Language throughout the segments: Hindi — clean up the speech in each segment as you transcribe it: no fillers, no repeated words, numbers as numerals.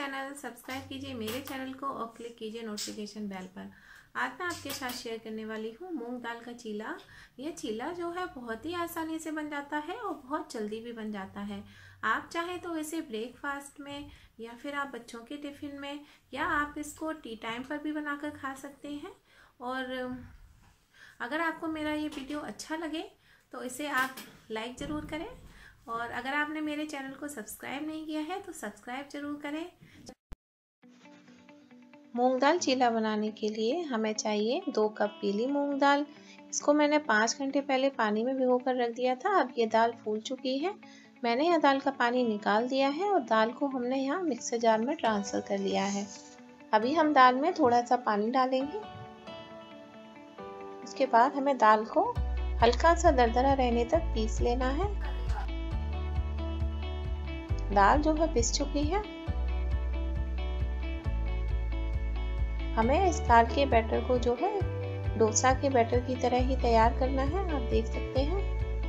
चैनल, सब्सक्राइब कीजिए मेरे चैनल को और क्लिक कीजिए नोटिफिकेशन बेल पर। आज मैं आपके साथ शेयर करने वाली हूँ मूंग दाल का चीला। यह चीला जो है बहुत ही आसानी से बन जाता है और बहुत जल्दी भी बन जाता है। आप चाहें तो इसे ब्रेकफास्ट में या फिर आप बच्चों के टिफ़िन में या आप इसको टी टाइम पर भी बनाकर खा सकते हैं। और अगर आपको मेरा ये वीडियो अच्छा लगे तो इसे आप लाइक ज़रूर करें, और अगर आपने मेरे चैनल को सब्सक्राइब नहीं किया है तो सब्सक्राइब जरूर करें। मूंग दाल चीला बनाने के लिए हमें चाहिए 2 कप पीली मूंग दाल। इसको मैंने 5 घंटे पहले पानी में भिगोकर रख दिया था। अब ये दाल फूल चुकी है। मैंने यह दाल का पानी निकाल दिया है और दाल को हमने यहाँ मिक्सर जार में ट्रांसफ़र कर लिया है। अभी हम दाल में थोड़ा सा पानी डालेंगे। उसके बाद हमें दाल को हल्का सा दरदरा रहने तक पीस लेना है। दाल जो है पिस चुकी है। हमें इस दाल के बैटर को जो है डोसा के बैटर की तरह ही तैयार करना है। आप देख सकते हैं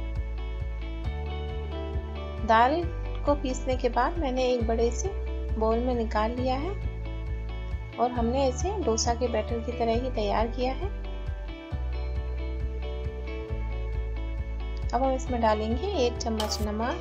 दाल को पीसने के बाद मैंने एक बड़े से बाउल में निकाल लिया है और हमने इसे डोसा के बैटर की तरह ही तैयार किया है। अब हम इसमें डालेंगे 1 चम्मच नमक,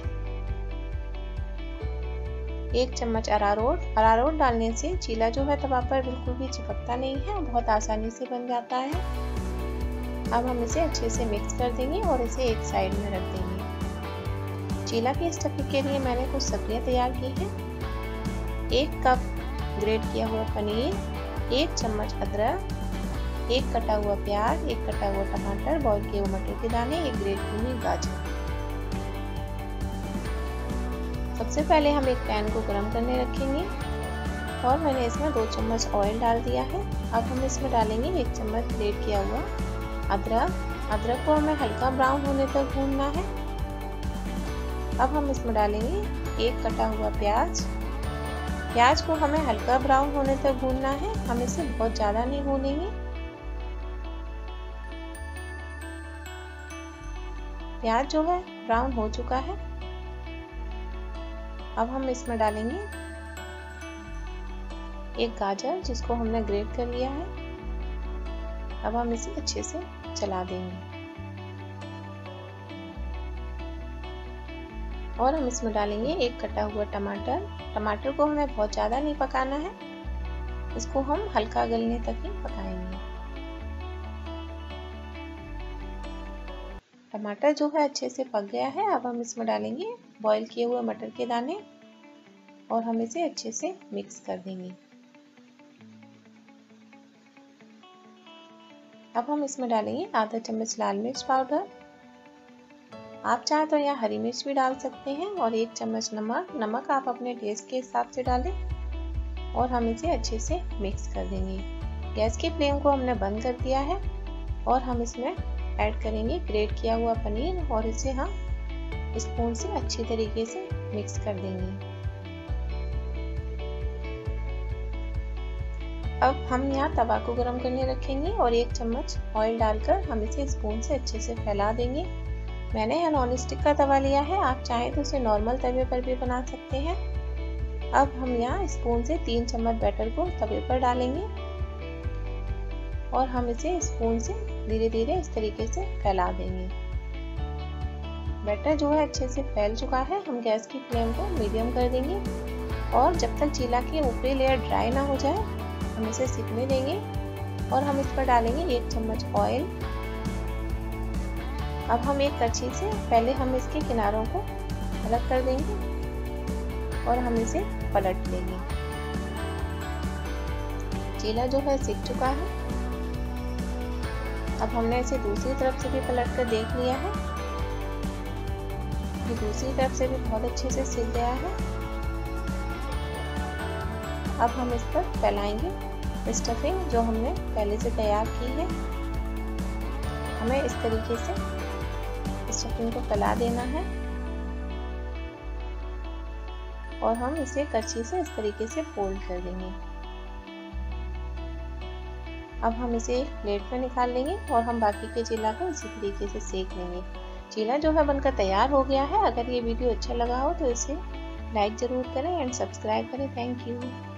1 चम्मच अरारोट। अरारोट डालने से चीला जो है तवा पर बिल्कुल भी चिपकता नहीं है, बहुत आसानी से बन जाता है। अब हम इसे अच्छे से मिक्स कर देंगे और इसे एक साइड में रख देंगे। चीला की स्टफिंग के लिए मैंने कुछ सब्जियां तैयार की हैं। 1 कप ग्रेट किया हुआ पनीर, 1 चम्मच अदरक, 1 कटा हुआ प्याज, 1 कटा हुआ टमाटर, बॉईल किए हुए मटर के दाने, 1 ग्रेट की हुई गाजर। सबसे पहले हम एक पैन को गरम करने रखेंगे और मैंने इसमें 2 चम्मच ऑयल डाल दिया है। अब हम इसमें डालेंगे 1 चम्मच ग्रेट किया हुआ अदरक। अदरक को हमें हल्का ब्राउन होने तक भूनना है। अब हम इसमें डालेंगे 1 कटा हुआ प्याज। प्याज को हमें हल्का ब्राउन होने तक भूनना है, हम इसे बहुत ज़्यादा नहीं भूनेंगे। प्याज जो है ब्राउन हो चुका है। अब हम इसमें डालेंगे 1 गाजर जिसको हमने ग्रेट कर लिया है। अब हम इसे अच्छे से चला देंगे और हम इसमें डालेंगे 1 कटा हुआ टमाटर। टमाटर को हमें बहुत ज़्यादा नहीं पकाना है, इसको हम हल्का गलने तक ही पकाएंगे। टमाटर जो है अच्छे से पक गया है। अब हम इसमें डालेंगे बॉईल किए हुए मटर के दाने और हम इसे अच्छे से मिक्स कर देंगे। अब हम इसमें डालेंगे आधा चम्मच लाल मिर्च पाउडर। आप चाहें तो यहाँ हरी मिर्च भी डाल सकते हैं, और 1 चम्मच नमक। नमक आप अपने टेस्ट के हिसाब से डालें और हम इसे अच्छे से मिक्स कर देंगे। गैस की फ्लेम को हमने बंद कर दिया है और हम इसमें ऐड करेंगे ग्रेट किया हुआ पनीर और इसे हम स्पून से अच्छी तरीके से मिक्स कर देंगे। अब हम यहाँ तवा को गरम करने रखेंगे और 1 चम्मच ऑयल डालकर हम इसे स्पून से अच्छे से फैला देंगे। मैंने यहाँ नॉन स्टिक का तवा लिया है, आप चाहें तो इसे नॉर्मल तवे पर भी बना सकते हैं। अब हम यहाँ स्पून से 3 चम्मच बैटर को तवे पर डालेंगे और हम इसे स्पून से धीरे धीरे इस तरीके से फैला देंगे। बैटर जो है अच्छे से फैल चुका है। हम गैस की फ्लेम को मीडियम कर देंगे और जब तक चीला की ऊपरी लेयर ड्राई ना हो जाए हम इसे सिकने देंगे और हम इस पर डालेंगे 1 चम्मच ऑयल। अब हम एक करछी से पहले हम इसके किनारों को अलग कर देंगे और हम इसे पलट लेंगे। चीला जो है सिक चुका है। अब हमने इसे दूसरी तरफ से भी पलट कर देख लिया है। ये दूसरी तरफ से भी बहुत अच्छे से सिक गया है। अब हम इस पर फैलाएंगे स्टफिंग जो हमने पहले से तैयार की है। हमें इस तरीके से स्टफिंग को फैला देना है और हम इसे करछी से इस तरीके से फोल्ड कर देंगे। अब हम इसे एक प्लेट में निकाल लेंगे और हम बाकी के चीला को इसी तरीके से सेक लेंगे। चीला जो है बनकर तैयार हो गया है। अगर ये वीडियो अच्छा लगा हो तो इसे लाइक ज़रूर करें एंड सब्सक्राइब करें। Thank you.